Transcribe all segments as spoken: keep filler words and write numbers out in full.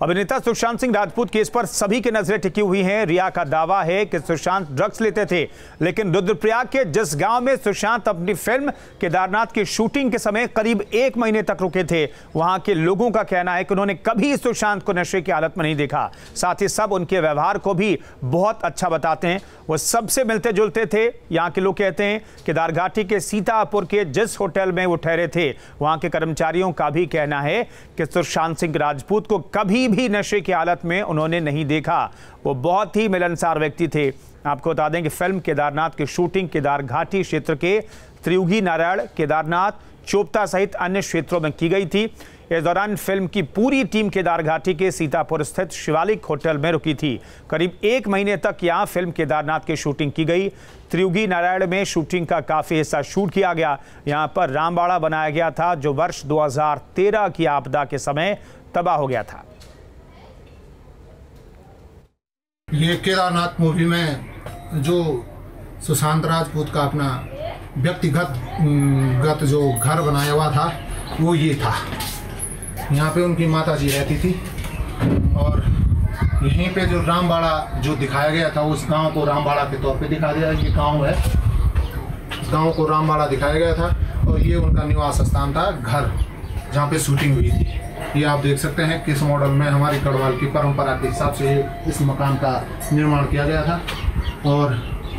अभिनेता सुशांत सिंह राजपूत केस पर सभी की नजरें टिकी हुई हैं। रिया का दावा है कि सुशांत ड्रग्स लेते थे, लेकिन रुद्रप्रयाग के जिस गांव में सुशांत अपनी फिल्म केदारनाथ की शूटिंग के समय करीब एक महीने तक रुके थे, वहां के लोगों का कहना है कि उन्होंने कभी सुशांत को नशे की हालत में नहीं देखा। साथ ही सब उनके व्यवहार को भी बहुत अच्छा बताते हैं। वो सबसे मिलते जुलते थे। यहाँ के लोग कहते हैं केदारघाटी के सीतापुर के जिस होटल में वो ठहरे थे, वहां के कर्मचारियों का भी कहना है कि सुशांत सिंह राजपूत को कभी भी नशे की हालत में उन्होंने नहीं देखा। वो बहुत ही मिलनसार व्यक्ति थे। आपको बता दें कि फिल्म केदारनाथ की शूटिंग केदारघाटी क्षेत्र के त्रियुगी नारायण, केदारनाथ, चोपता सहित अन्य क्षेत्रों में की गई थी। इस दौरान फिल्म की पूरी टीम केदारघाटी के सीतापुर स्थित शिवालिक होटल में रुकी थी। करीब एक महीने तक यहाँ फिल्म केदारनाथ की शूटिंग की गई। त्रियुगी नारायण में शूटिंग का काफी हिस्सा शूट किया गया। यहाँ पर रामबाड़ा बनाया गया था, जो वर्ष दो हज़ार तेरह की आपदा के समय तबाह हो गया था। ये केदारनाथ मूवी में जो सुशांत राजपूत का अपना व्यक्तिगत गत जो घर बनाया हुआ था, वो ये था। यहाँ पे उनकी माता जी रहती थी और यहीं पे जो रामबाड़ा जो दिखाया गया था, उस गांव को रामबाड़ा के तौर पे दिखाया गया। ये गांव है, उस गांव को रामबाड़ा दिखाया गया था और ये उनका निवास स्थान था, घर जहाँ पे शूटिंग हुई थी। ये आप देख सकते हैं किस मॉडल में हमारी गढ़वाल की परंपरा के हिसाब से इस मकान का निर्माण किया गया था। और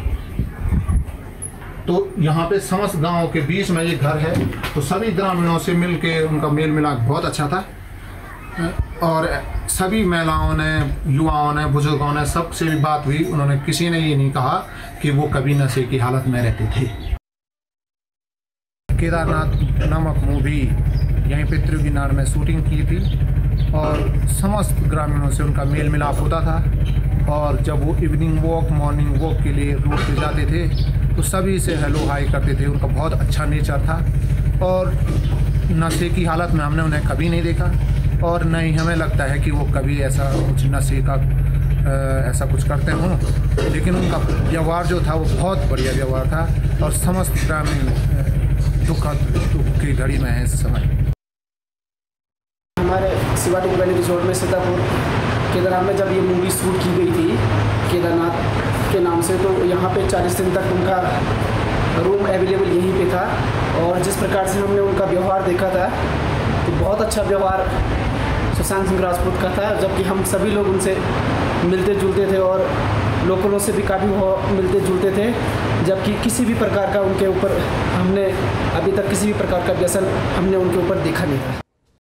तो यहाँ पे समस्त गांव के बीच में ये घर है, तो सभी ग्रामीणों से मिलके उनका मेल मिलाप बहुत अच्छा था। और सभी महिलाओं ने, युवाओं ने, बुजुर्गों ने, सबसे भी बात हुई, उन्होंने किसी ने ये नहीं कहा कि वो कभी नशे की हालत में रहते थे। केदारनाथ नामक मूवी यहीं पे त्रियुगी नारायण में शूटिंग की थी और समस्त ग्रामीणों से उनका मेल मिलाप होता था। और जब वो इवनिंग वॉक, मॉर्निंग वॉक के लिए रोड पे जाते थे, तो सभी से हेलो हाई करते थे। उनका बहुत अच्छा नेचर था और नशे की हालत में हमने उन्हें कभी नहीं देखा और न ही हमें लगता है कि वो कभी ऐसा कुछ नशे का ऐसा कुछ करते हों। लेकिन उनका व्यवहार जो था वो बहुत बढ़िया व्यवहार था और समस्त ग्रामीण दुख दुख की घड़ी में है इस समय। हमारे शिवालिक वैली रिजोर्ट में सीतापुर केदारनाथ में जब ये मूवी शूट की गई थी केदारनाथ के नाम से, तो यहाँ पे चालीस दिन तक उनका रूम अवेलेबल यहीं पे था। और जिस प्रकार से हमने उनका व्यवहार देखा था, तो बहुत अच्छा व्यवहार सुशांत सिंह राजपूत का था। जबकि हम सभी लोग उनसे मिलते जुलते थे और लोकलों से भी काफ़ी मिलते जुलते थे। जबकि किसी भी प्रकार का उनके ऊपर हमने अभी तक किसी भी प्रकार का व्यसन हमने उनके ऊपर देखा नहीं था।